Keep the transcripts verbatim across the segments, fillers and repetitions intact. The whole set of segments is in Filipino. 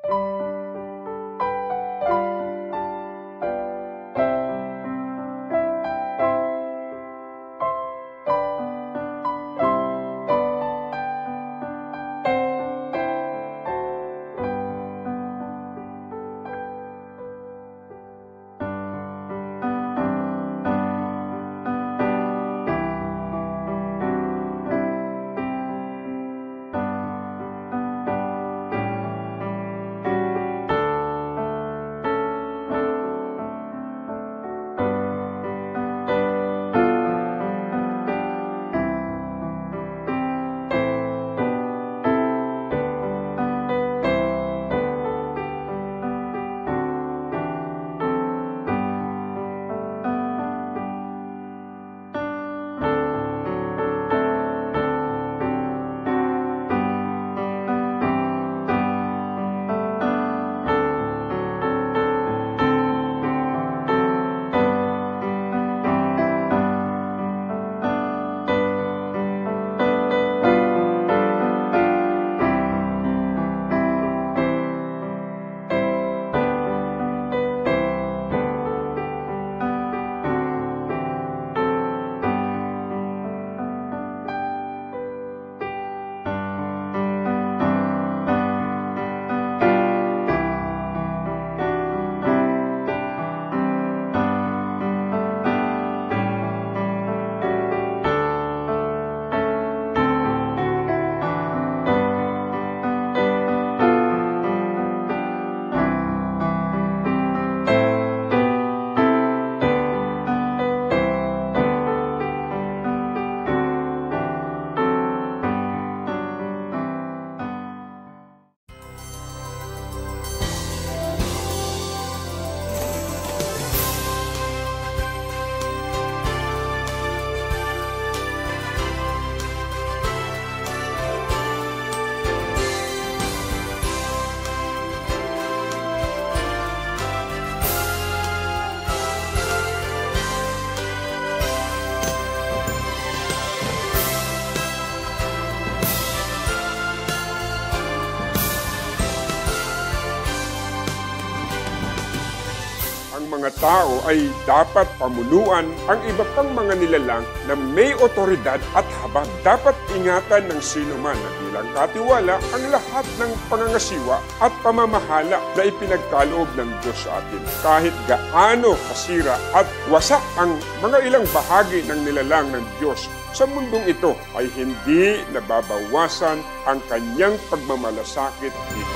Mga tao ay dapat pamunuan ang iba pang mga nilalang na may otoridad at habag. Dapat ingatan ng sino man na bilang katiwala ang lahat ng pangangasiwa at pamamahala na ipinagkaloob ng Diyos sa atin. Kahit gaano kasira at wasak ang mga ilang bahagi ng nilalang ng Diyos sa mundong ito, ay hindi nababawasan ang kanyang pagmamalasakit dito.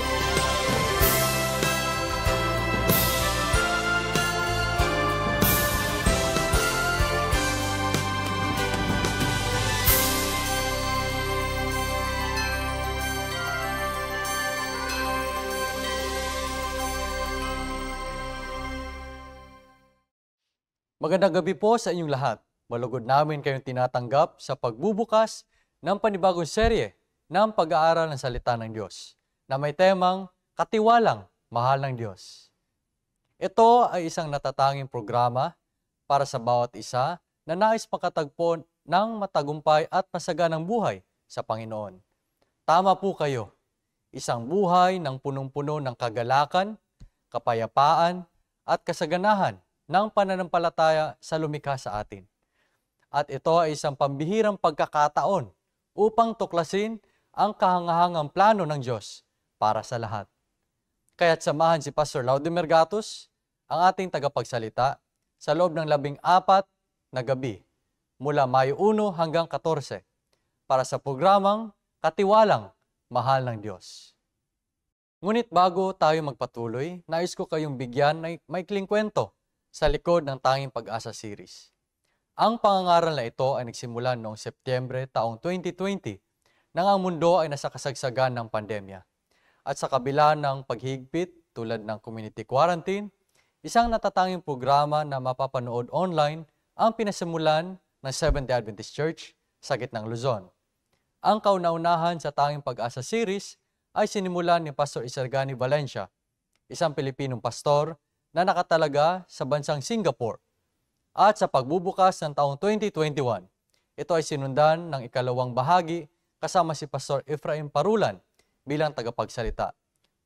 Magandang gabi po sa inyong lahat. Malugod namin kayong tinatanggap sa pagbubukas ng panibagong serye ng pag-aaral ng salita ng Diyos na may temang Katiwalang Mahal ng Diyos. Ito ay isang natatanging programa para sa bawat isa na nais makatagpo ng matagumpay at masaganang buhay sa Panginoon. Tama po kayo, isang buhay ng punong-puno ng kagalakan, kapayapaan at kasaganahan ng pananampalataya sa lumikha sa atin. At ito ay isang pambihirang pagkakataon upang tuklasin ang kahangahangang plano ng Diyos para sa lahat. Kaya't samahan si Pastor Laudimir Gatus, ang ating tagapagsalita, sa loob ng labing apat na gabi mula Mayo one hanggang fourteen para sa programang Katiwalang Mahal ng Diyos. Ngunit bago tayo magpatuloy, nais ko kayong bigyan ng maikling kwento sa likod ng Tanging Pag-asa series. Ang pangangaral na ito ay nagsimula noong Setyembre taong twenty twenty nang ang mundo ay nasa kasagsagan ng pandemya. At sa kabila ng paghigpit tulad ng community quarantine, isang natatanging programa na mapapanood online ang pinasimulan ng Seventh-day Adventist Church sa gitnang Luzon. Ang kauna-unahan sa Tanging Pag-asa series ay sinimulan ni Pastor Isargani Valencia, isang Pilipinong pastor na nakatalaga sa bansang Singapore. At sa pagbubukas ng taong twenty twenty-one, ito ay sinundan ng ikalawang bahagi kasama si Pastor Efraim Parulan bilang tagapagsalita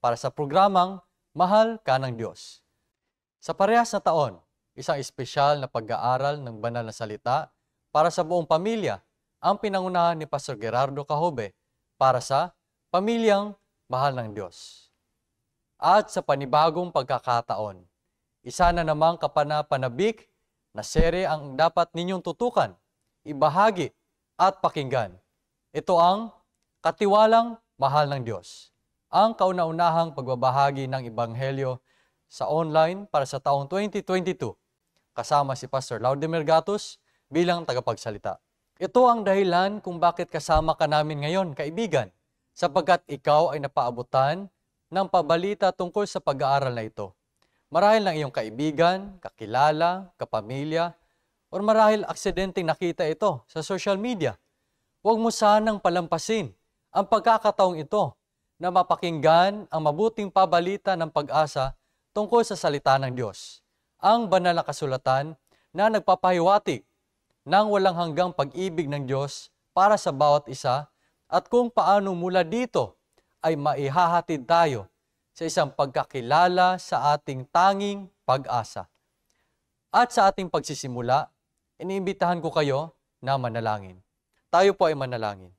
para sa programang Mahal Ka ng Diyos. Sa parehas na taon, isang espesyal na pag-aaral ng banal na salita para sa buong pamilya ang pinangunahan ni Pastor Gerardo Cahobe para sa Pamilyang Mahal ng Diyos. At sa panibagong pagkakataon, isa na namang kapanapanabik na serye ang dapat ninyong tutukan, ibahagi at pakinggan. Ito ang Katiwalang Mahal ng Diyos, ang kauna-unahang pagbabahagi ng Ebanghelyo sa online para sa taong twenty twenty-two, kasama si Pastor Laudimir Gatus bilang tagapagsalita. Ito ang dahilan kung bakit kasama ka namin ngayon, kaibigan, sapagkat ikaw ay napaabutan ng pabalita tungkol sa pag-aaral na ito. Marahil ng iyong kaibigan, kakilala, kapamilya, o marahil aksidenteng nakita ito sa social media. Huwag mo sanang palampasin ang pagkakataong ito na mapakinggan ang mabuting pabalita ng pag-asa tungkol sa salita ng Diyos, ang banal na kasulatan na nagpapahiwatig ng walang hanggang pag-ibig ng Diyos para sa bawat isa at kung paano mula dito ay maihahatid tayo sa isang pagkakilala sa ating tanging pag-asa. At sa ating pagsisimula, iniimbitahan ko kayo na manalangin. Tayo po ay manalangin.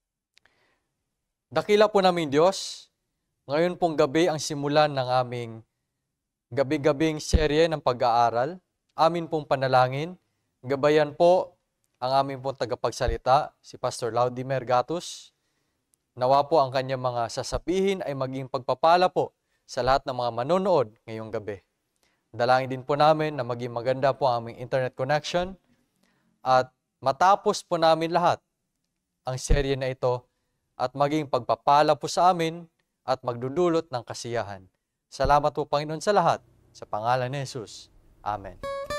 Dakila po namin Diyos, ngayon pong gabi ang simulan ng aming gabi-gabing serye ng pag-aaral. Amin pong panalangin, gabayan po ang aming pong tagapagsalita, si Pastor Laudimir Gatus. Nawa po ang kanyang mga sasabihin ay maging pagpapala po sa lahat ng mga manonood ngayong gabi. Dalangin din po namin na maging maganda po ang aming internet connection at matapos po namin lahat ang serye na ito at maging pagpapala po sa amin at magdudulot ng kasiyahan. Salamat po Panginoon sa lahat. Sa pangalan ni Jesus. Amen.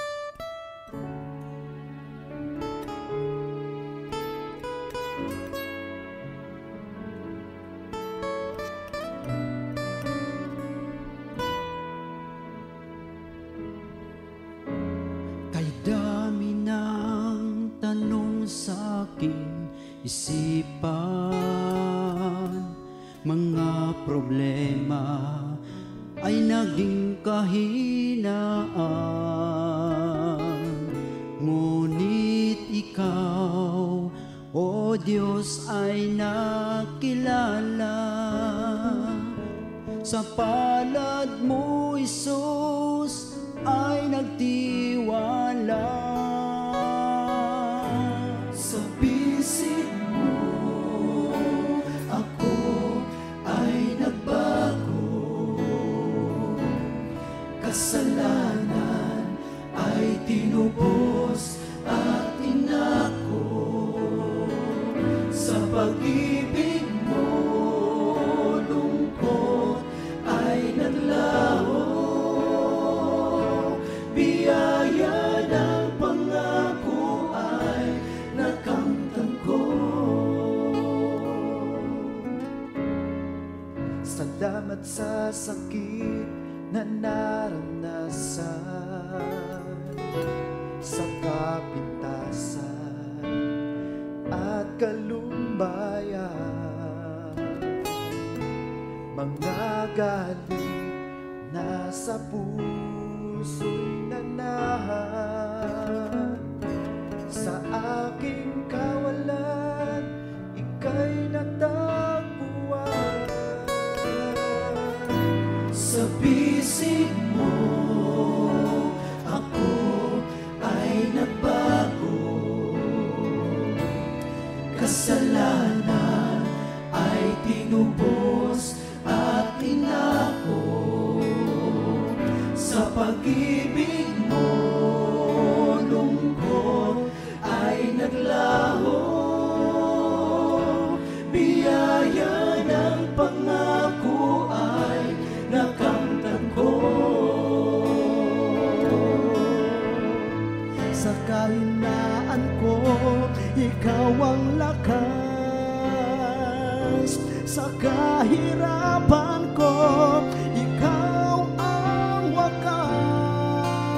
Isipan, mga problema ay naging kahinaan. Ngunit ikaw, o Diyos, ay nakilala. Sa palad mo, Isus, ay nagtiwala. Sa bisig mo, ako ay nagbago. Kasalanan ay tinubos at inako. Sa pag-ibig mo, lungkot ay naglaho. Biyaya ng pangako ay nakamtan ko. Salamat sa sakit na naranasan, sa kapintasan at kalumbayan. Mga galing na sa puso'y nanahan. Sa aking kawalan, ika'y natagpuan. Sa bisig mo, ako ay nagbago. Kasalanan ay tinubos at tinako. Sa pag-ibig mo, lungkot ay naglaho. Biyaya ng pangako ay nakamtan ko. Sa kahinaan ko, ikaw ang lakas. Sa kahirapan ko, ikaw ang wakas.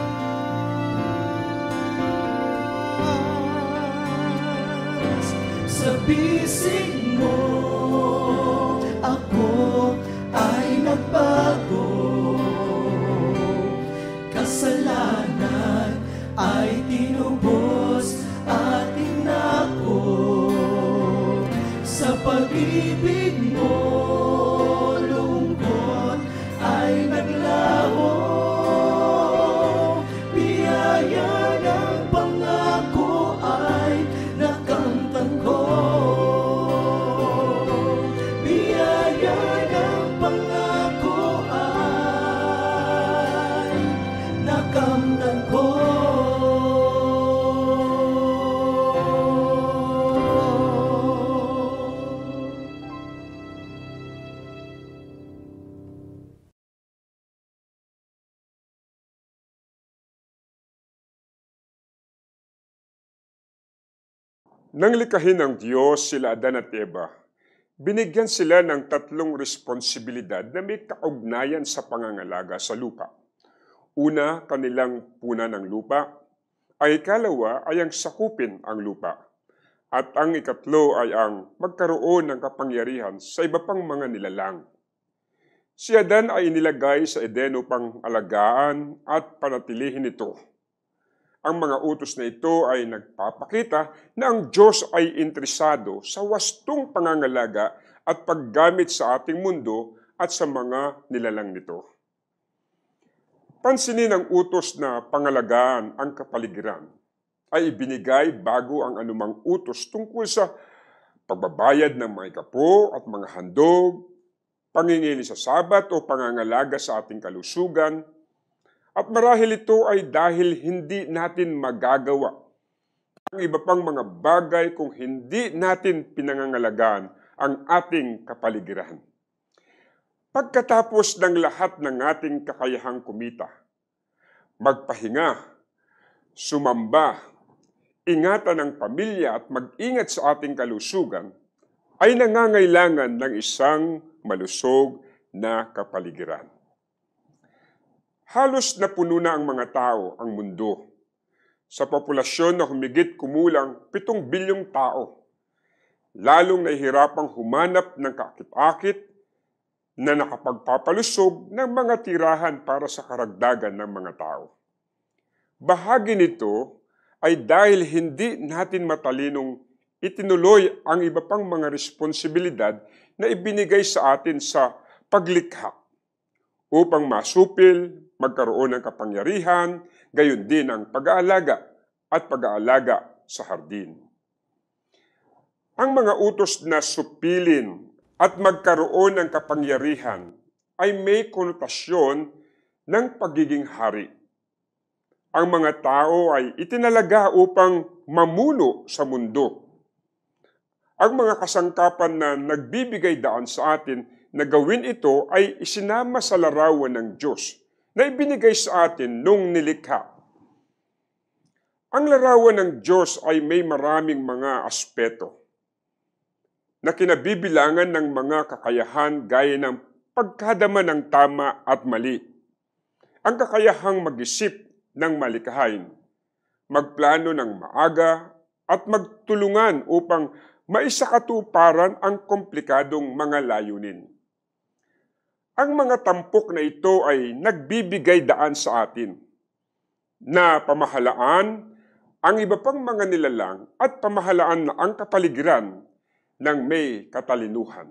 Nang likhahin ng Diyos sila Adan at Eva, binigyan sila ng tatlong responsibilidad na may kaugnayan sa pangangalaga sa lupa. Una, kanilang punan ng lupa. Ang ikalawa ay ang sakupin ang lupa. At ang ikatlo ay ang magkaroon ng kapangyarihan sa iba pang mga nilalang. Si Adan ay inilagay sa Eden upang alagaan at panatilihin ito. Ang mga utos na ito ay nagpapakita na ang Diyos ay interesado sa wastong pangangalaga at paggamit sa ating mundo at sa mga nilalang nito. Pansinin ang utos na pangalagaan ang kapaligiran ay ibinigay bago ang anumang utos tungkol sa pagbabayad ng mga ikapo at mga handog, pangingili sa Sabat o pangangalaga sa ating kalusugan. At marahil ito ay dahil hindi natin magagawa ang iba pang mga bagay kung hindi natin pinangangalagaan ang ating kapaligiran. Pagkatapos ng lahat ng ating kakayahang kumita, magpahinga, sumamba, ingatan ang pamilya at mag-ingat sa ating kalusugan, ay nangangailangan ng isang malusog na kapaligiran. Halos napuno na ang mga tao, ang mundo. Sa populasyon na humigit kumulang pitong bilyong tao, lalong nahihirapang humanap ng kaakit-akit na nakapagpapalusog ng mga tirahan para sa karagdagan ng mga tao. Bahagi nito ay dahil hindi natin matalinong itinuloy ang iba pang mga responsibilidad na ibinigay sa atin sa paglikha upang masupil, magkaroon ng kapangyarihan, gayon din ang pag-aalaga at pag-aalaga sa hardin. Ang mga utos na supilin at magkaroon ng kapangyarihan ay may konotasyon ng pagiging hari. Ang mga tao ay itinalaga upang mamuno sa mundo. Ang mga kasangkapan na nagbibigay daan sa atin na gawin ito ay isinama sa larawan ng Diyos na ibinigay sa atin nung nilikha. Ang larawan ng Diyos ay may maraming mga aspeto na kinabibilangan ng mga kakayahan gaya ng pagkadama ng tama at mali, ang kakayahang mag-isip ng malikahain, magplano ng maaga at magtulungan upang maisakatuparan ang komplikadong mga layunin. Ang mga tampok na ito ay nagbibigay daan sa atin na pamahalaan ang iba pang mga nilalang at pamahalaan na ang kapaligiran ng may katalinuhan.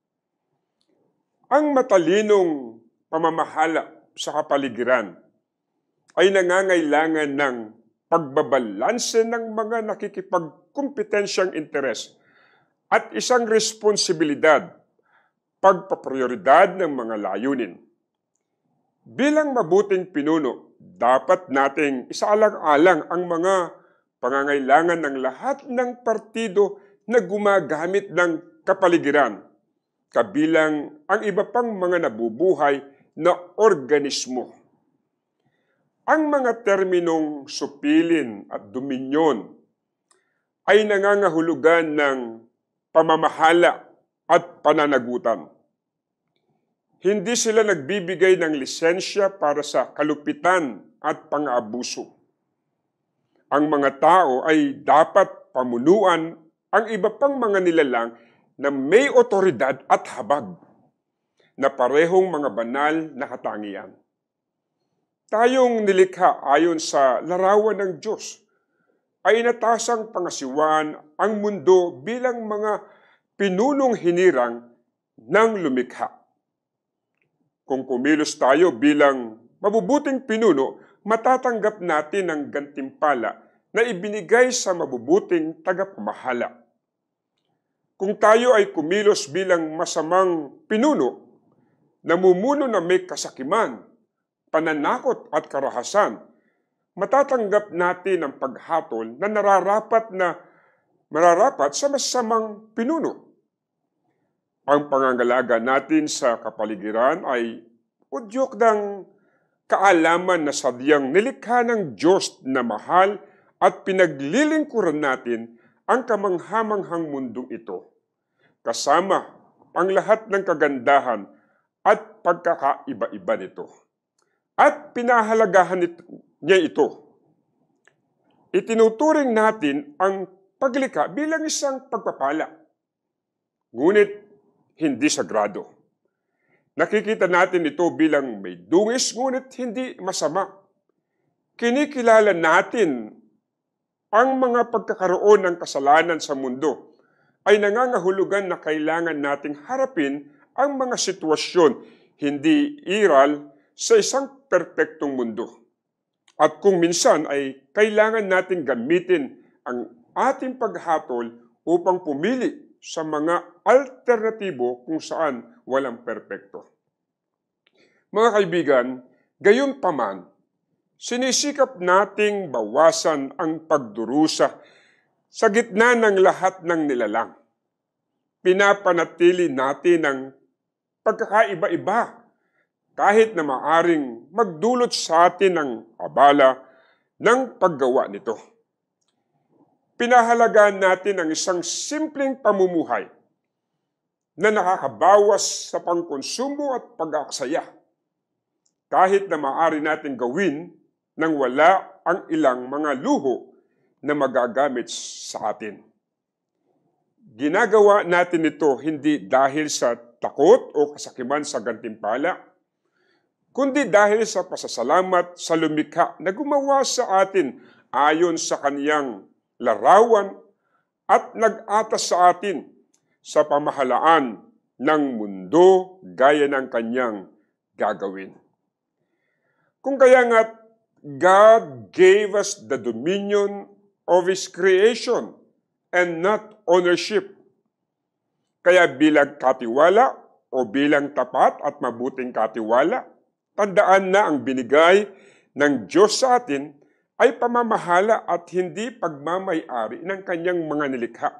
Ang matalinong pamamahala sa kapaligiran ay nangangailangan ng pagbabalanse ng mga nakikipagkompetensyang interes at isang responsibilidad, pagpaprioridad ng mga layunin. Bilang mabuting pinuno, dapat nating isaalang-alang ang mga pangangailangan ng lahat ng partido na gumagamit ng kapaligiran, kabilang ang iba pang mga nabubuhay na organismo. Ang mga terminong supilin at dominyon ay nangangahulugan ng pamamahala at pananagutan. Hindi sila nagbibigay ng lisensya para sa kalupitan at pang-aabuso. Ang mga tao ay dapat pamunuan ang iba pang mga nilalang na may otoridad at habag, na parehong mga banal na katangian. Tayong nilikha ayon sa larawan ng Diyos ay inatasang pangasiwaan ang mundo bilang mga pinunong hinirang ng lumikha. Kung kumilos tayo bilang mabubuting pinuno, matatanggap natin ang gantimpala na ibinigay sa mabubuting tagapamahala. Kung tayo ay kumilos bilang masamang pinuno, namumuno na may kasakiman, pananakot at karahasan, matatanggap natin ang paghatol na nararapat na mararapat sa masamang pinuno. Ang pangangalaga natin sa kapaligiran ay udyok ng kaalaman na sadyang nilikha ng Diyos na mahal at pinaglilingkuran natin ang kamanghamanghang mundong ito, kasama ang lahat ng kagandahan at pagkakaiba-iba nito. At pinahalagahan niya ito. Itinuturing natin ang paglikha bilang isang pagpapala, ngunit hindi sagrado. Nakikita natin ito bilang may dungis, ngunit hindi masama. Kinikilala natin ang mga pagkakaroon ng kasalanan sa mundo ay nangangahulugan na kailangan nating harapin ang mga sitwasyon hindi iral sa isang perpektong mundo. At kung minsan ay kailangan nating gamitin ang ating paghatol upang pumili sa mga alternatibo kung saan walang perpekto. Mga kaibigan, gayon paman, sinisikap nating bawasan ang pagdurusa sa gitna ng lahat ng nilalang. Pinapanatili natin ang pagkakaiba-iba kahit na maaring magdulot sa atin ng abala ng paggawa nito. Pinahalagaan natin ang isang simpleng pamumuhay na nakakabawas sa pangkonsumo at pag-aaksaya kahit na maaari natin gawin nang wala ang ilang mga luho na magagamit sa atin. Ginagawa natin ito hindi dahil sa takot o kasakiman sa gantimpala, kundi dahil sa pasasalamat sa lumikha na gumawa sa atin ayon sa kaniyang larawan at nag-atas sa atin sa pamahalaan ng mundo gaya ng kaniyang gagawin. Kung kaya nga God gave us the dominion of His creation and not ownership. Kaya bilang katiwala o bilang tapat at mabuting katiwala, tandaan na ang binigay ng Diyos sa atin ay pamamahala at hindi pagmamay-ari ng kanyang mga nilikha.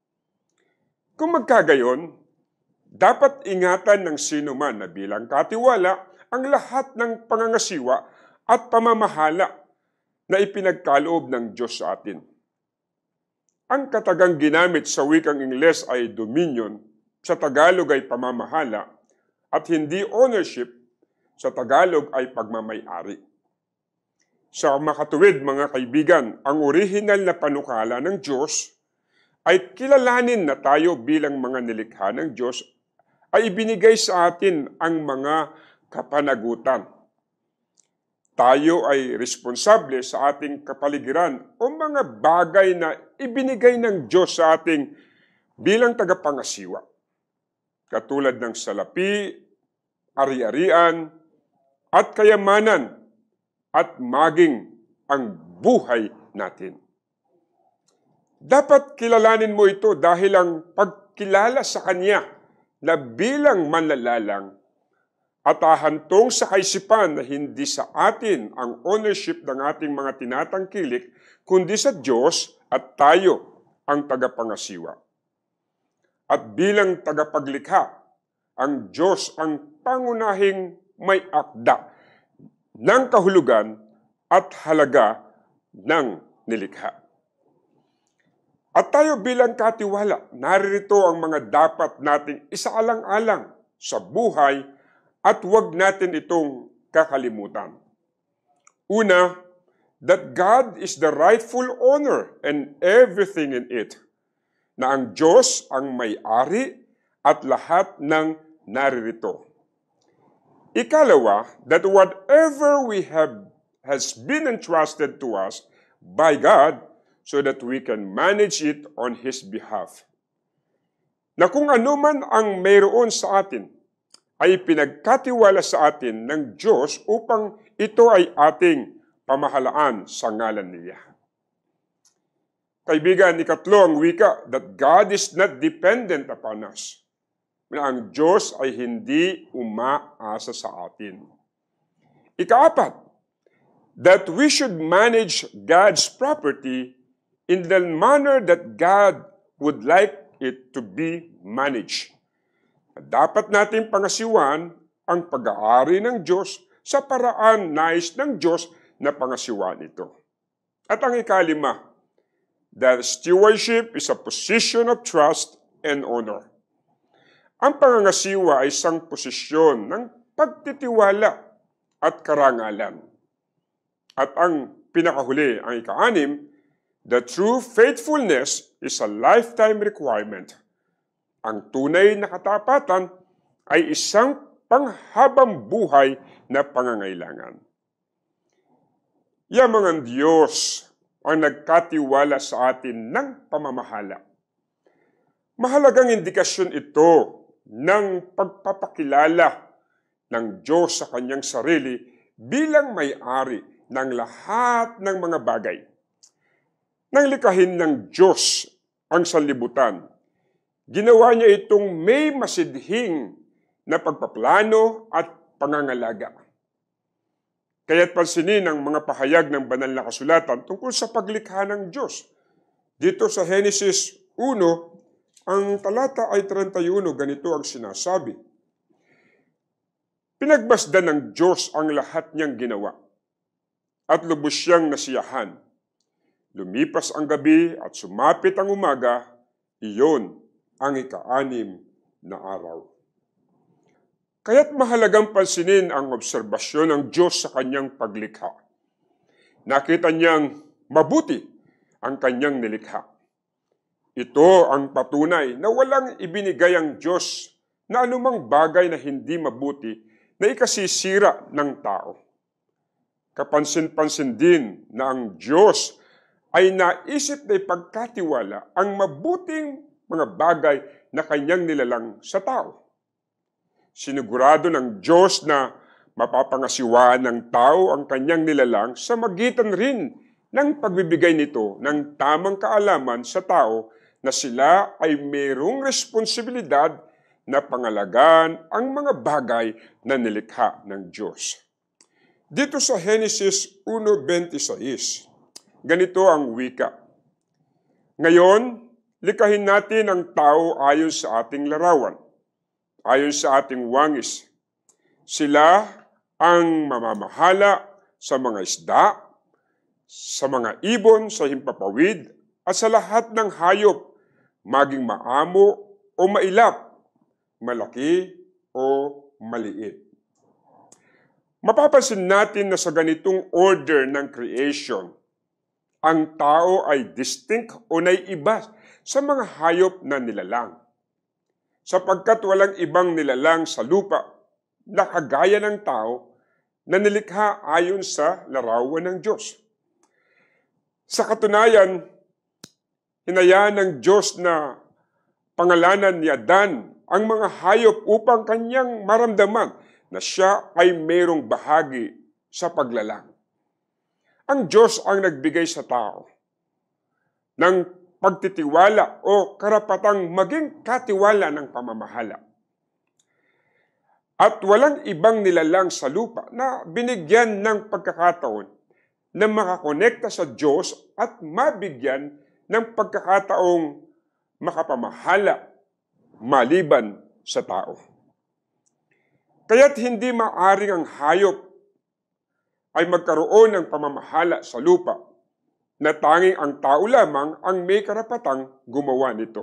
Kung magkagayon, dapat ingatan ng sino man na bilang katiwala ang lahat ng pangangasiwa at pamamahala na ipinagkaloob ng Diyos sa atin. Ang katagang ginamit sa wikang Ingles ay dominion, sa Tagalog ay pamamahala, at hindi ownership, sa Tagalog ay pagmamay-ari. Sa makatuwid, mga kaibigan, ang orihinal na panukala ng Diyos ay kilalanin na tayo bilang mga nilikha ng Diyos ay ibinigay sa atin ang mga kapanagutan. Tayo ay responsable sa ating kapaligiran o mga bagay na ibinigay ng Diyos sa ating bilang tagapangasiwa. Katulad ng salapi, ari-arian, at kayamanan, at maging ang buhay natin. Dapat kilalanin mo ito dahil ang pagkilala sa Kanya na bilang manlalalang at ahantong sa kaisipan na hindi sa atin ang ownership ng ating mga tinatangkilik, kundi sa Diyos at tayo ang tagapangasiwa. At bilang tagapaglikha, ang Diyos ang pangunahing may akda ng kahulugan at halaga ng nilikha. At tayo bilang katiwala, naririto ang mga dapat nating isaalang-alang sa buhay at huwag natin itong kakalimutan. Una, that God is the rightful owner and everything in it. Na ang Diyos ang may-ari at lahat ng naririto. Ikalawa, that whatever we have has been entrusted to us by God so that we can manage it on His behalf. Na kung ano man ang mayroon sa atin, ay pinagkatiwala sa atin ng Diyos upang ito ay ating pamahalaan sa ngalan niya. Kaibigan, ikatlo ang wika that God is not dependent upon us. Na ang Diyos ay hindi umaasa sa atin. Ikaapat, that we should manage God's property in the manner that God would like it to be managed. Dapat natin pangasiwan ang pag-aari ng Diyos sa paraan nais ng Diyos na pangasiwan ito. At ang ikalima, that stewardship is a position of trust and honor. Ang pangangasiwa ay isang posisyon ng pagtitiwala at karangalan. At ang pinakahuli, ang ika-anim, the true faithfulness is a lifetime requirement. Ang tunay na katapatan ay isang panghabang buhay na pangangailangan. Yamangan Diyos ang nagkatiwala sa atin ng pamamahala. Mahalagang indikasyon ito ng pagpapakilala ng Diyos sa kanyang sarili bilang may-ari ng lahat ng mga bagay. Nang likhain ng Diyos ang sanlibutan, ginawa niya itong may masidhing na pagpaplano at pangangalaga. Kaya't pansinin ang mga pahayag ng banal na kasulatan tungkol sa paglikha ng Diyos. Dito sa Genesis one, ang talata ay thirty-one, ganito ang sinasabi. Pinagmasdan ng Diyos ang lahat niyang ginawa, at lubos siyang nasiyahan. Lumipas ang gabi at sumapit ang umaga, iyon ang ika-anim na araw. Kaya't mahalagang pansinin ang obserbasyon ng Diyos sa kanyang paglikha. Nakita niyang mabuti ang kanyang nilikha. Ito ang patunay na walang ibinigay ang Diyos na anumang bagay na hindi mabuti na ikasisira ng tao. Kapansin-pansin din na ang Diyos ay naisip na ipagkatiwala ang mabuting mga bagay na kanyang nilalang sa tao. Sinigurado ng Diyos na mapapangasiwaan ng tao ang kanyang nilalang sa magitan rin ng pagbibigay nito ng tamang kaalaman sa tao na sila ay mayroong responsibilidad na pangalagaan ang mga bagay na nilikha ng Diyos. Dito sa Genesis one twenty-six, ganito ang wika. Ngayon, likhain natin ang tao ayon sa ating larawan, ayon sa ating wangis. Sila ang mamamahala sa mga isda, sa mga ibon, sa himpapawid, at sa lahat ng hayop, maging maamo o mailap, malaki o maliit. Mapapansin natin na sa ganitong order ng creation, ang tao ay distinct o naiiba sa mga hayop na nilalang, sapagkat walang ibang nilalang sa lupa na kagaya ng tao na nilikha ayon sa larawan ng Diyos. Sa katunayan, hinayaan ng Diyos na pangalanan ni Adan ang mga hayop upang kanyang maramdaman na siya ay mayroong bahagi sa paglalang. Ang Diyos ang nagbigay sa tao ng pagtitiwala o karapatang maging katiwala ng pamamahala. At walang ibang nilalang sa lupa na binigyan ng pagkakataon na makakonekta sa Diyos at mabigyan ng pagkakataong makapamahala maliban sa tao. Kaya't hindi maaring ang hayop ay magkaroon ng pamamahala sa lupa na tanging ang tao lamang ang may karapatang gumawa nito.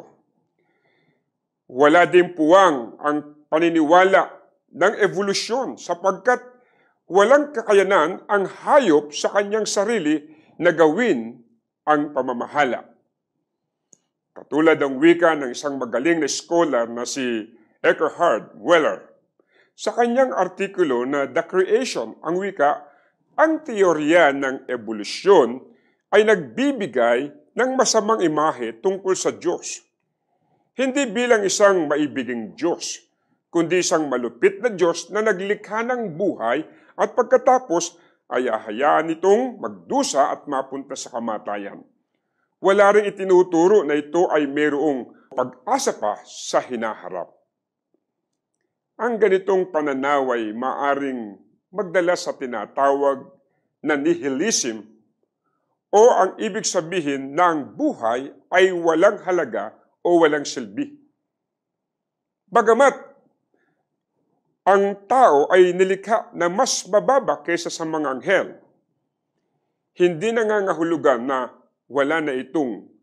Wala din puwang ang paniniwala ng evolusyon sapagkat walang kakayanan ang hayop sa kanyang sarili na gawin ang pamamahala. Katulad ng wika ng isang magaling na scholar na si Eckhard Weller. Sa kanyang artikulo na The Creation, ang wika, ang teorya ng evolusyon ay nagbibigay ng masamang imahe tungkol sa Diyos. Hindi bilang isang maibiging Diyos, kundi isang malupit na Diyos na naglikha ng buhay at pagkatapos ay ahayaan itong magdusa at mapunta sa kamatayan. Wala rin itinuturo na ito ay mayroong pag-asa pa sa hinaharap. Ang ganitong pananaw ay maaring magdala sa tinatawag na nihilism o ang ibig sabihin na ang buhay ay walang halaga o walang silbi. Bagamat ang tao ay nilikha na mas mababa kaysa sa mga anghel, hindi nangangahulugan na wala na itong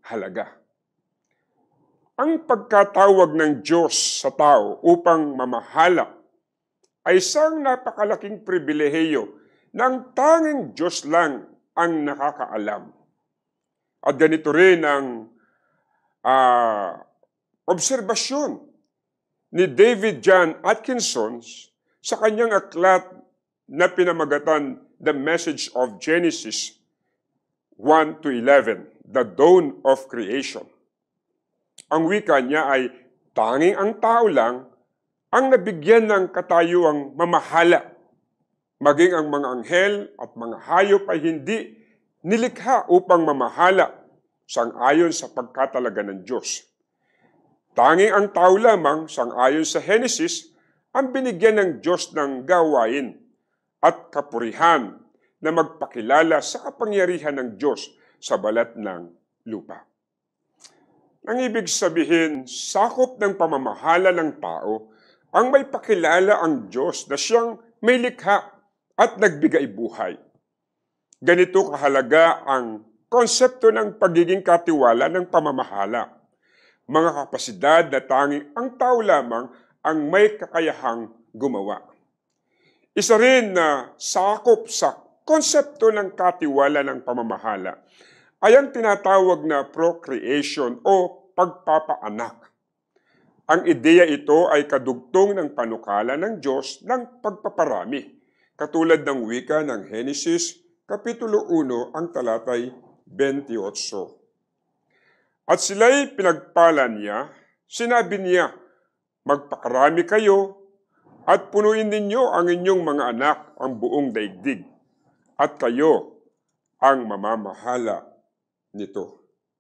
halaga. Ang pagkatawag ng Diyos sa tao upang mamahala ay isang napakalaking pribilehiyo na ang tanging Diyos lang ang nakakaalam. At ganito rin ang uh, obserbasyon ni David John Atkinson sa kanyang aklat na pinamagatan The Message of Genesis one to eleven, The Dawn of Creation. Ang wika niya ay tanging ang tao lang ang nabigyan ng katayuang mamahala, maging ang mga anghel at mga hayop ay hindi nilikha upang mamahala sang-ayon sa pagkatalaga ng Diyos. Tanging ang tao lamang, sang-ayon sa Genesis, ang binigyan ng Diyos ng gawain at kapurihan na magpakilala sa kapangyarihan ng Diyos sa balat ng lupa. Ang ibig sabihin, sakop ng pamamahala ng tao ang may pakilala ang Diyos na siyang may likha at nagbigay buhay. Ganito kahalaga ang konsepto ng pagiging katiwala ng pamamahala. Mga kapasidad na tanging ang tao lamang ang may kakayahang gumawa. Isa rin na sakop sa konsepto ng katiwala ng pamamahala ay ang tinatawag na procreation o pagpapaanak. Ang ideya ito ay kadugtong ng panukala ng Diyos ng pagpaparami, katulad ng wika ng Genesis, Kapitulo one, ang talatay twenty-eight. At sila'y pinagpala niya, sinabi niya, magpakarami kayo at punuin ninyo ang inyong mga anak ang buong daigdig, at kayo ang mamamahala nito.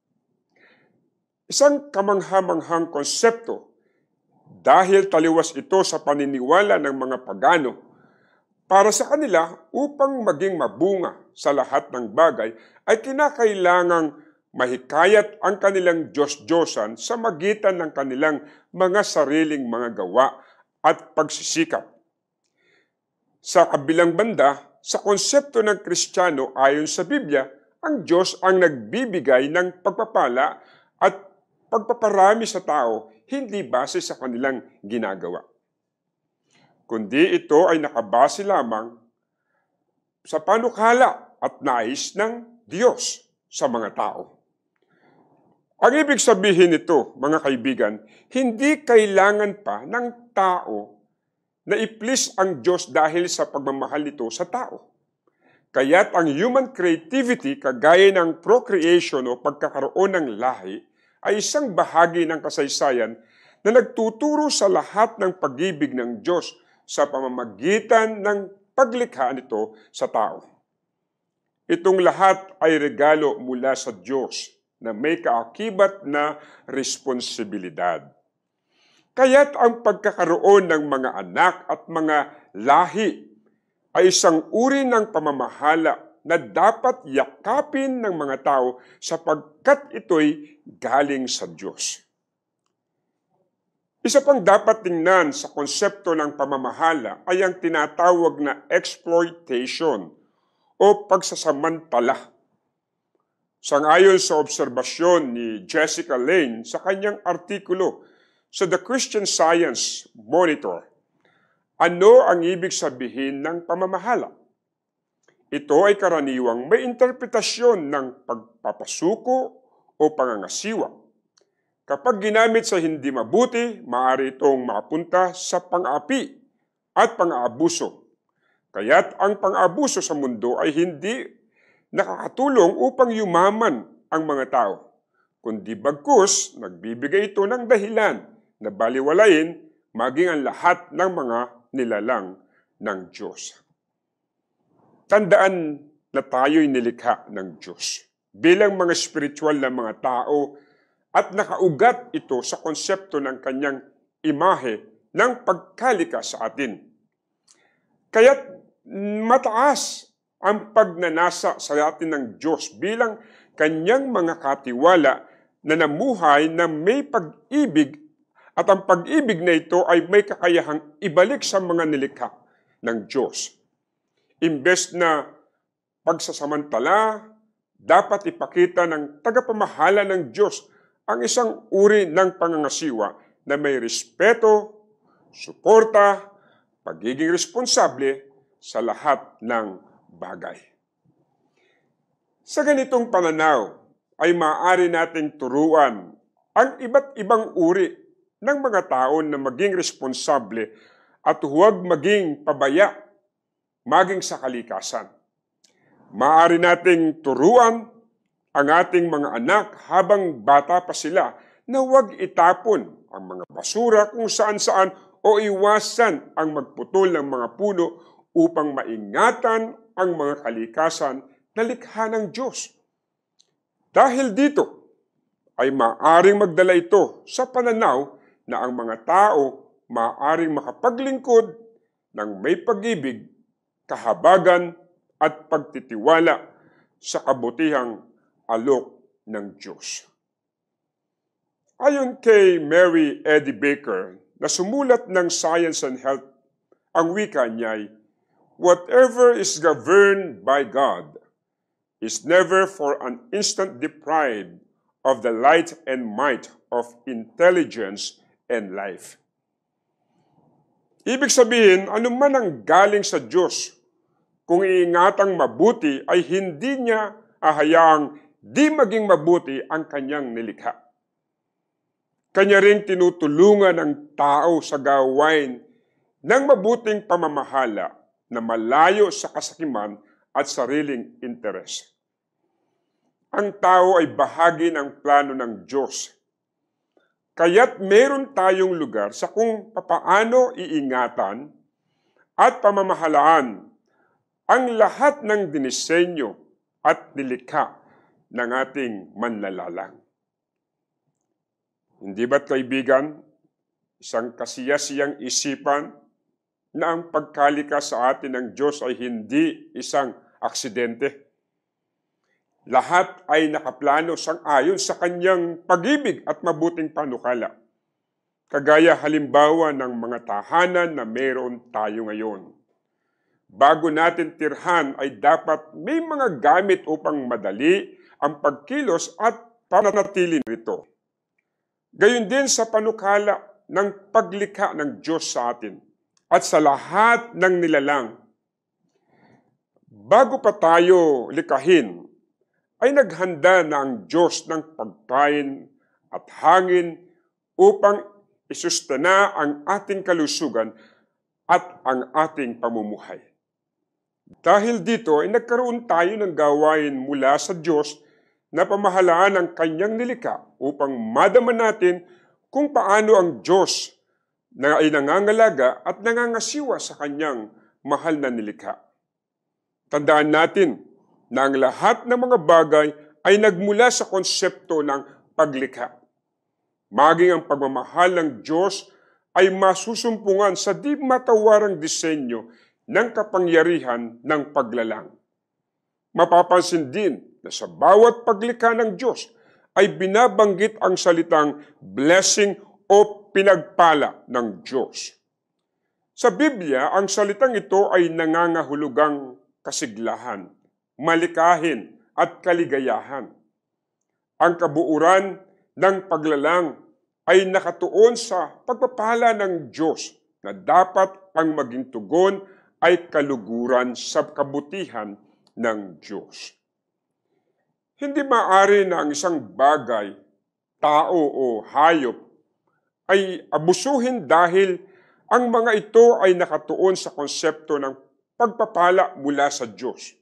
Isang kamanghamanghang konsepto dahil taliwas ito sa paniniwala ng mga pagano para sa kanila upang maging mabunga sa lahat ng bagay ay kinakailangang mahikayat ang kanilang Diyos-Diyosan sa magitan ng kanilang mga sariling mga gawa at pagsisikap. Sa kabilang banda, sa konsepto ng Kristiyano ayon sa Biblia, ang Diyos ang nagbibigay ng pagpapala at pagpaparami sa tao hindi base sa kanilang ginagawa, kundi ito ay nakabase lamang sa panukala at nais ng Diyos sa mga tao. Ang ibig sabihin nito, mga kaibigan, hindi kailangan pa ng tao na i-please ang Diyos dahil sa pagmamahal nito sa tao. Kaya't ang human creativity, kagaya ng procreation o pagkakaroon ng lahi, ay isang bahagi ng kasaysayan na nagtuturo sa lahat ng pag-ibig ng Diyos sa pamamagitan ng paglikha nito sa tao. Itong lahat ay regalo mula sa Diyos na may kaakibat na responsibilidad. Kaya't ang pagkakaroon ng mga anak at mga lahi ay isang uri ng pamamahala na dapat yakapin ng mga tao sapagkat ito'y galing sa Diyos. Isa pang dapat tingnan sa konsepto ng pamamahala ay ang tinatawag na exploitation o pagsasamantala. Sangayon sa obserbasyon ni Jessica Lane sa kanyang artikulo sa The Christian Science Monitor, ano ang ibig sabihin ng pamamahala? Ito ay karaniwang may interpretasyon ng pagpapasuko o pangangasiwa. Kapag ginamit sa hindi mabuti, maaari itong mapunta sa pang-api at pang-aabuso. Kaya't ang pang-aabuso sa mundo ay hindi nakakatulong upang yumaman ang mga tao, kundi bagkus nagbibigay ito ng dahilan na baliwalain maging ang lahat ng mga nilalang ng Diyos. Tandaan na tayo'y nilikha ng Diyos bilang mga spiritual na mga tao at nakaugat ito sa konsepto ng kanyang imahe ng pagkalika sa atin. Kaya't mataas ang pagnanasa sa atin ng Diyos bilang kanyang mga katiwala na namuhay na may pag-ibig at ang pag-ibig na ito ay may kakayahang ibalik sa mga nilikha ng Diyos. Imbes na pagsasamantala, dapat ipakita ng tagapamahala ng Diyos ang isang uri ng pangangasiwa na may respeto, suporta, pagiging responsable sa lahat ng bagay. Sa ganitong pananaw ay maaari nating turuan ang iba't ibang uri ng mga tao na maging responsable at huwag maging pabaya, maging sa kalikasan. Maaari nating turuan ang ating mga anak habang bata pa sila na huwag itapon ang mga basura kung saan-saan o iwasan ang magputol ng mga puno upang maingatan ang mga kalikasan na likha ng Diyos. Dahil dito ay maaring magdala ito sa pananaw na ang mga tao maaring makapaglingkod ng may pag-ibig, kahabagan at pagtitiwala sa kabutihang alok ng Diyos. Ayon kay Mary Eddy Baker na sumulat ng Science and Health, ang wika niya ay, "Whatever is governed by God is never for an instant deprived of the light and might of intelligence and life." Ibig sabihin, anuman ang galing sa Diyos, kung iingatang mabuti ay hindi niya hahayaang di maging mabuti ang kanyang nilikha. Kanya ring tinutulungan ang tao sa gawain ng mabuting pamamahala na malayo sa kasakiman at sariling interes. Ang tao ay bahagi ng plano ng Diyos. Kaya't meron tayong lugar sa kung papaano iingatan at pamamahalaan ang lahat ng dinisenyo at nilikha ng ating manlalalang. Hindi ba't kaibigan, isang kasiyasiyang isipan na ang pagkalika sa atin ng Diyos ay hindi isang aksidente. Lahat ay nakaplano sang-ayon sa kanyang pag-ibig at mabuting panukala. Kagaya halimbawa ng mga tahanan na meron tayo ngayon. Bago natin tirhan ay dapat may mga gamit upang madali ang pagkilos at pananatili nito. Gayon din sa panukala ng paglikha ng Diyos sa atin at sa lahat ng nilalang. Bago pa tayo likahin, ay naghanda na ang Diyos ng pagkain at hangin upang isustena ang ating kalusugan at ang ating pamumuhay. Dahil dito ay nagkaroon tayo ng gawain mula sa Diyos na pamahalaan ang kanyang nilikha upang madama natin kung paano ang Diyos na ay nangangalaga at nangangasiwa sa kanyang mahal na nilikha. Tandaan natin na ang lahat ng mga bagay ay nagmula sa konsepto ng paglikha. Maging ang pagmamahal ng Diyos ay masusumpungan sa di matawarang disenyo ng kapangyarihan ng paglalang. Mapapansin din na sa bawat paglikha ng Diyos ay binabanggit ang salitang blessing o pinagpala ng Diyos. Sa Biblia, ang salitang ito ay nangangahulugang kasiglahan, malikahin at kaligayahan. Ang kabuuran ng paglalang ay nakatuon sa pagpapala ng Diyos na dapat ang maging tugon ay kaluguran sa kabutihan ng Diyos. Hindi maaari na ang isang bagay, tao o hayop ay abusuhin dahil ang mga ito ay nakatuon sa konsepto ng pagpapala mula sa Diyos.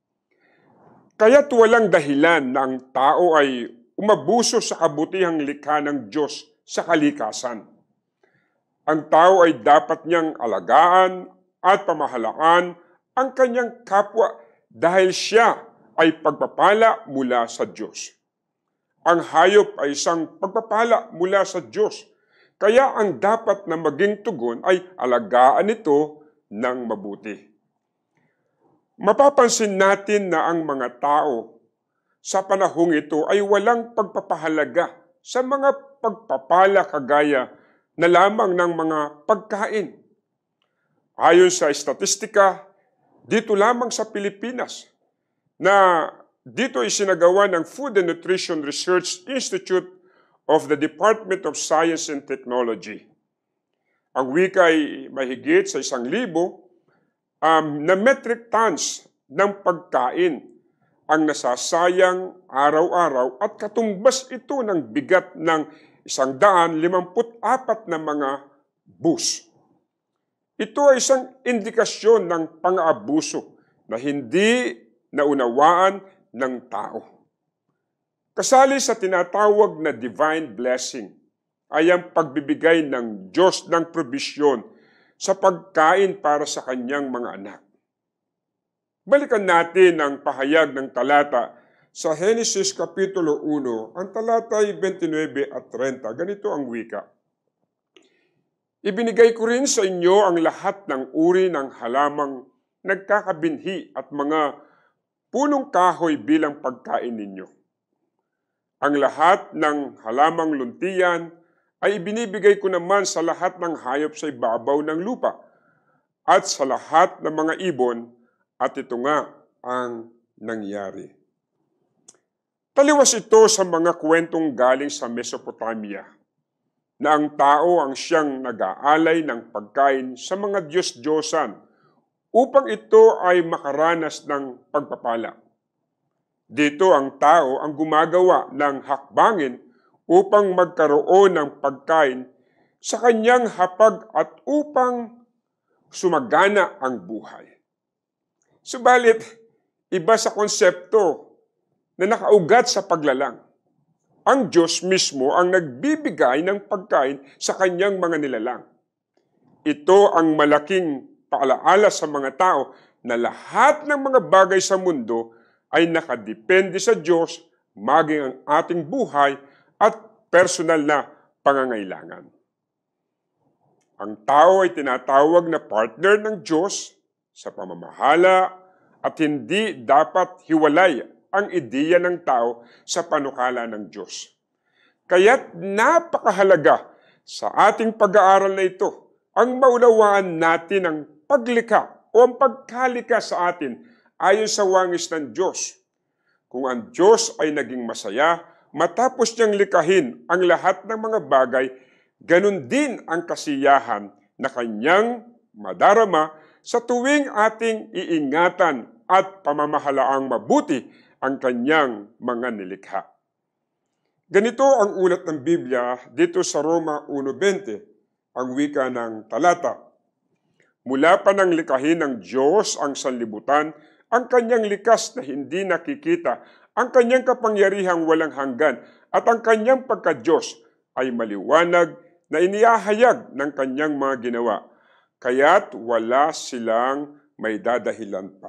Kaya't walang dahilan na ang tao ay umabuso sa kabutihang likha ng Diyos sa kalikasan. Ang tao ay dapat niyang alagaan at pamahalaan ang kanyang kapwa dahil siya ay pagpapala mula sa Diyos. Ang hayop ay isang pagpapala mula sa Diyos, kaya ang dapat na maging tugon ay alagaan ito ng mabuti. Mapapansin natin na ang mga tao sa panahong ito ay walang pagpapahalaga sa mga pagpapala kagaya na lamang ng mga pagkain. Ayon sa estatistika, dito lamang sa Pilipinas na dito isinagawa ng Food and Nutrition Research Institute of the Department of Science and Technology. Ang wika ay mahigit sa isang libo um, na metric tons ng pagkain ang nasasayang araw-araw at katumbas ito ng bigat ng isang daan limamput apat na mga bus. Ito ay isang indikasyon ng pang-aabuso na hindi naunawaan ng tao. Kasali sa tinatawag na divine blessing ay ang pagbibigay ng Diyos ng probisyon sa pagkain para sa kanyang mga anak. Balikan natin ang pahayag ng talata sa Genesis Kapitulo one, ang talata ay twenty-nine at thirty. Ganito ang wika. Ibinigay ko rin sa inyo ang lahat ng uri ng halamang nagkakabinhi at mga punong kahoy bilang pagkain ninyo. Ang lahat ng halamang luntian ay ibinibigay ko naman sa lahat ng hayop sa ibabaw ng lupa at sa lahat ng mga ibon, at ito nga ang nangyari. Taliwas ito sa mga kwentong galing sa Mesopotamia na ang tao ang siyang nag-aalay ng pagkain sa mga Diyos-Diyosan upang ito ay makaranas ng pagpapala. Dito ang tao ang gumagawa ng hakbangin upang magkaroon ng pagkain sa kanyang hapag at upang sumagana ang buhay. Subalit, iba sa konsepto na nakaugat sa paglalang. Ang Diyos mismo ang nagbibigay ng pagkain sa kanyang mga nilalang. Ito ang malaking paalaala sa mga tao na lahat ng mga bagay sa mundo ay nakadepende sa Diyos, maging ang ating buhay at personal na pangangailangan. Ang tao ay tinatawag na partner ng Diyos sa pamamahala at hindi dapat hiwalay ang ideya ng tao sa panukala ng Diyos. Kaya't napakahalaga sa ating pag-aaral na ito ang maunawaan natin ang paglikha o ang pagkalika sa atin ayon sa wangis ng Diyos. Kung ang Diyos ay naging masaya matapos niyang likahin ang lahat ng mga bagay, ganun din ang kasiyahan na kanyang madarama sa tuwing ating iingatan at pamamahalaang mabuti ang kanyang mga nilikha. Ganito ang ulat ng Biblia dito sa Roma one twenty, ang wika ng talata. Mula pa nang likahin ng Diyos ang sanlibutan, ang kanyang likas na hindi nakikita, ang kanyang kapangyarihang walang hanggan, at ang kanyang pagka-Diyos ay maliwanag na inihahayag ng kanyang mga ginawa, kaya't wala silang may dadahilan pa.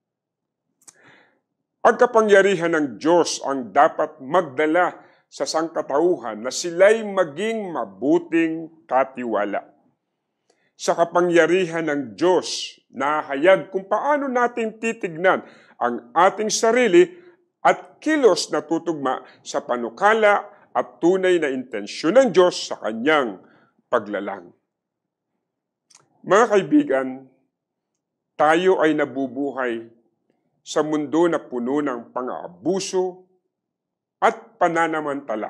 Ang kapangyarihan ng Diyos ang dapat magdala sa sangkatauhan na sila'y maging mabuting katiwala. Sa kapangyarihan ng Diyos, nahayag kung paano natin titignan ang ating sarili at kilos na tutugma sa panukala at tunay na intensyon ng Diyos sa kanyang paglalang. Mga kaibigan, tayo ay nabubuhay sa mundo na puno ng pang-aabuso at pananamantala.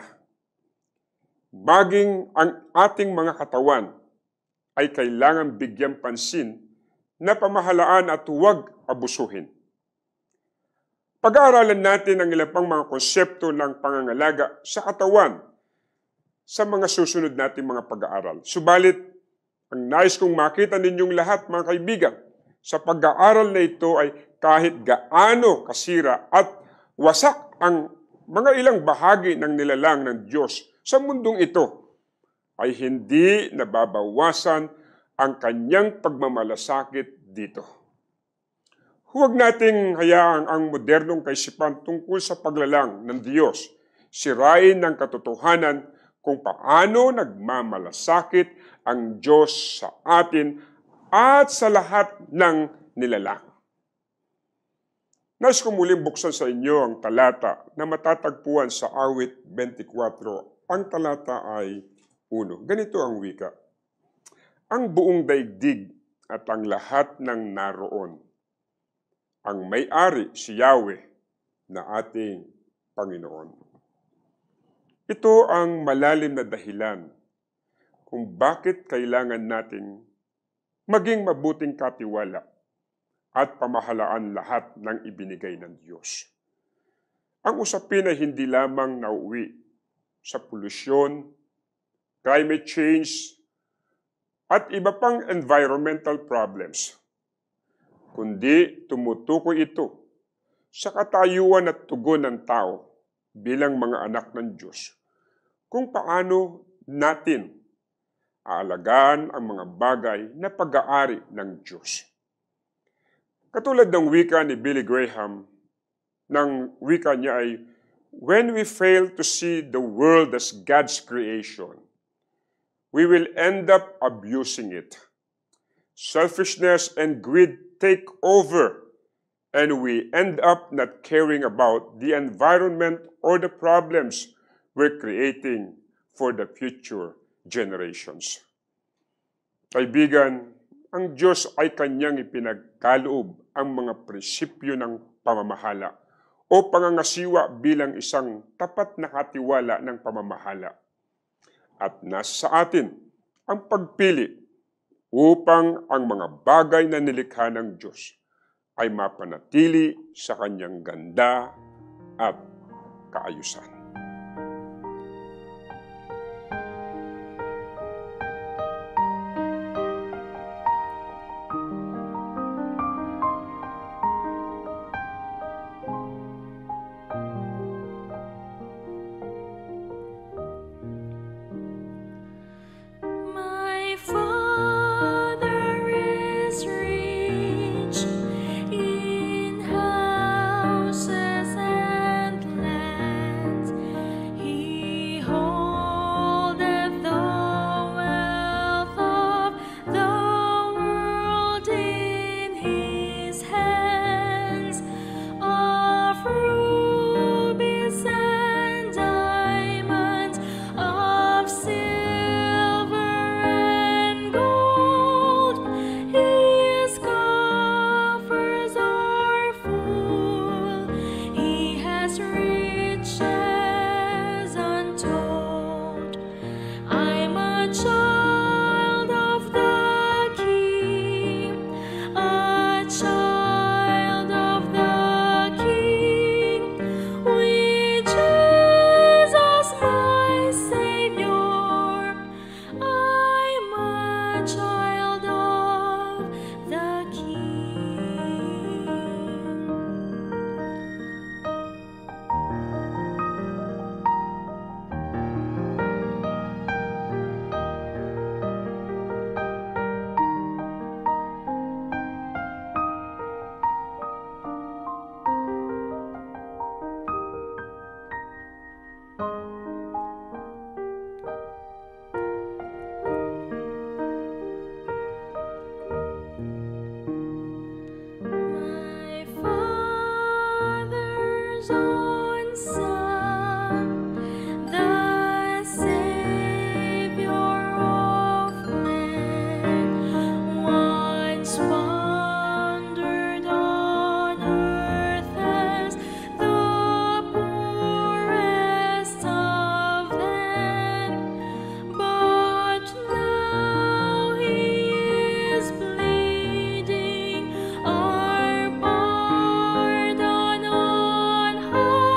Maging ang ating mga katawan ay kailangan bigyang pansin na pamahalaan at huwag abusuhin. Pag-aaralan natin ang ilang pang mga konsepto ng pangangalaga sa katawan sa mga susunod nating mga pag-aaral. Subalit, ang nais kong makita ninyong lahat, mga kaibigan, sa pag-aaral na ito ay kahit gaano kasira at wasak ang mga ilang bahagi ng nilalang ng Diyos sa mundong ito, ay hindi nababawasan ang kanyang pagmamalasakit dito. Huwag nating hayaang ang modernong kaisipan tungkol sa paglalang ng Diyos sirain ng katotohanan kung paano nagmamalasakit ang Diyos sa atin at sa lahat ng nilalang. Nais ko muling buksan sa inyo ang talata na matatagpuan sa awit twenty-four. Ang talata ay one. Ganito ang wika. Ang buong daigdig at ang lahat ng naroon, ang may-ari si Yahweh, na ating Panginoon. Ito ang malalim na dahilan kung bakit kailangan nating maging mabuting katiwala at pamahalaan lahat ng ibinigay ng Diyos. Ang usapin ay hindi lamang nauwi sa polusyon, climate change, at iba pang environmental problems, kundi tumutukoy ito sa katayuan at tugon ng tao bilang mga anak ng Diyos kung paano natin aalagaan ang mga bagay na pag-aari ng Diyos. Katulad ng wika ni Billy Graham, ng wika niya ay, when we fail to see the world as God's creation, we will end up abusing it. Selfishness and greed take over, and we end up not caring about the environment or the problems we're creating for the future generations. Kaibigan, ang Diyos ay kanyang ipinagkaloob ang mga prinsipyo ng pamamahala o pangangasiwa bilang isang tapat na katiwala ng pamamahala. At nasa sa atin ang pagpili upang ang mga bagay na nilikha ng Diyos ay mapanatili sa kanyang ganda at kaayusan. Oh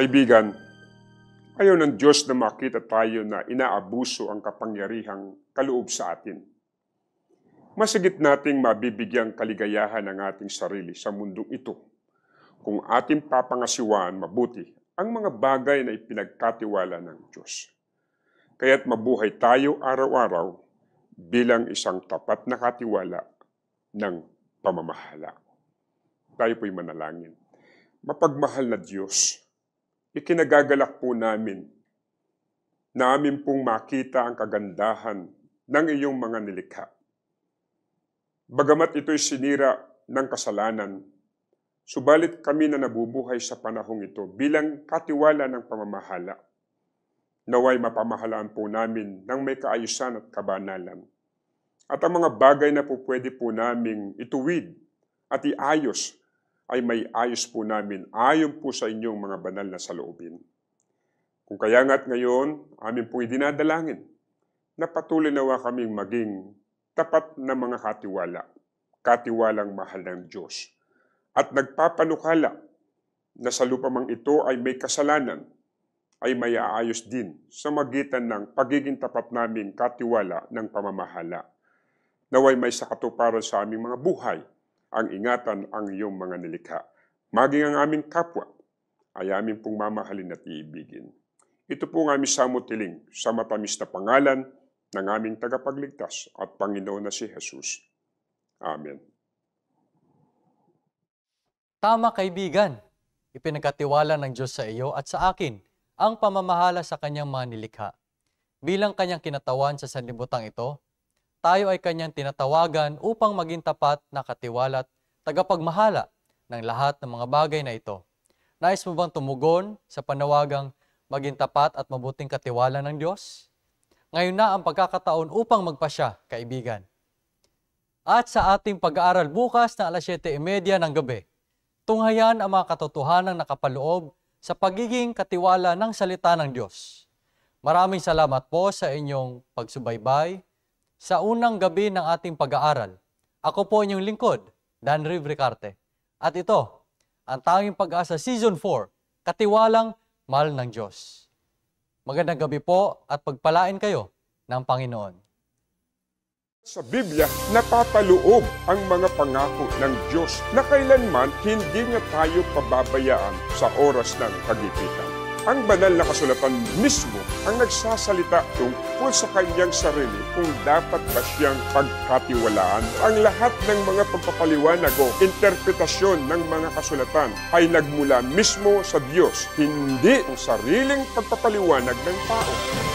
Kaibigan, ayaw ng Diyos na makita tayo na inaabuso ang kapangyarihang kaloob sa atin. Masigit nating mabibigyang kaligayahan ang ating sarili sa mundong ito kung ating papangasiwaan mabuti ang mga bagay na ipinagkatiwala ng Diyos. Kaya't mabuhay tayo araw-araw bilang isang tapat na katiwala ng pamamahala. Tayo po'y manalangin. Mapagmahal na Diyos, ikinagagalak po namin na amin pong makita ang kagandahan ng iyong mga nilikha. Bagamat ito'y sinira ng kasalanan, subalit kami na nabubuhay sa panahong ito bilang katiwala ng pamamahala. Naway mapamahalaan po namin ng may kaayusan at kabanalan. At ang mga bagay na po pwede po naming ituwid at iayos ay may ayos po namin ayon po sa inyong mga banal na saloobin. Kung kaya nga't ngayon, amin pong idinadalangin na patuloy nawa kaming maging tapat na mga katiwala, katiwalang mahal ng Diyos. At nagpapanukala na sa lupa mang ito ay may kasalanan, ay may aayos din sa magitan ng pagiging tapat naming katiwala ng pamamahala. Naway may sakatuparan sa aming mga buhay, ang ingatan ang iyong mga nilikha. Maging ang aming kapwa ay aming pong mamahalin at iibigin. Ito po ang aming samutiling sa matamis na pangalan ng aming tagapagligtas at Panginoon na si Jesus. Amen. Tama kaibigan, ipinagkatiwala ng Diyos sa iyo at sa akin ang pamamahala sa kanyang mga nilikha. Bilang kanyang kinatawan sa sanlibutan ito, tayo ay kanyang tinatawagan upang maging tapat na katiwala at tagapagmahala ng lahat ng mga bagay na ito. Nais mo bang tumugon sa panawagang maging tapat at mabuting katiwala ng Diyos? Ngayon na ang pagkakataon upang magpasya, kaibigan. At sa ating pag-aaral bukas na alas siyete trenta ng gabi, tunghayan ang mga katotohanang nakapaloob sa pagiging katiwala ng salita ng Diyos. Maraming salamat po sa inyong pagsubaybay sa unang gabi ng ating pag-aaral. Ako po inyong lingkod, Dan Riv Ricarte. At ito, ang Tanging Pag-asa Season four, Katiwalang Mahal ng Diyos. Magandang gabi po at pagpalain kayo ng Panginoon. Sa Biblia, napapaloob ang mga pangako ng Diyos na kailanman hindi niya tayo pababayaan sa oras ng kagipitan. Ang banal na kasulatan mismo ang nagsasalita tungkol sa kanyang sarili kung dapat ba siyang pagkatiwalaan. Ang lahat ng mga pagpapaliwanag o interpretasyon ng mga kasulatan ay nagmula mismo sa Diyos, hindi ang sariling pagpapaliwanag ng tao.